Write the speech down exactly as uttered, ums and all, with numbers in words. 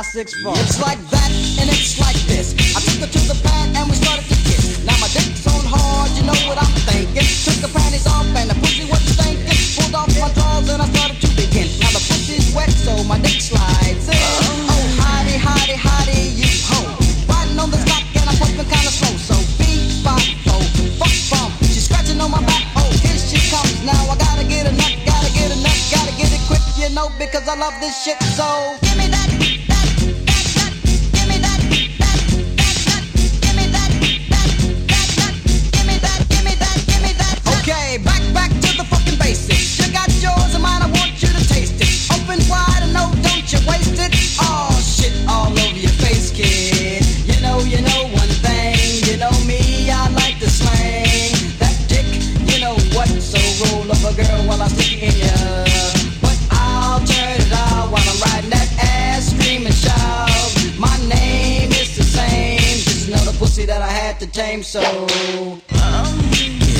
five, six, four. It's like that, and it's like this. I took her to the pad and we started to kiss. Now my dick's on hard, you know what I'm thinking. Took the panties off and the pussy was stinking. Pulled off my drawers and I started to begin. Now the pussy's wet, so my dick slides in. Oh, hottie, hottie, hottie, you ho. Riding on the stock and I'm pumping kinda slow. So beat, bop, oh, fuck, bump. She's scratching on my back, oh, here she comes. Now I gotta get a nut, gotta get a nut, gotta get it quick, you know, because I love this shit. So give me that. Okay, back, back to the fucking basics. You got yours and mine, I want you to taste it. Open wide and no, don't you waste it. Oh, shit all over your face, kid. You know, you know one thing. You know me, I like to slang that dick, you know what. So roll up a girl while I stick it in ya. But I'll turn it out while I'm riding that ass, scream and shout. My name is the same, just another pussy that I had to tame, so um.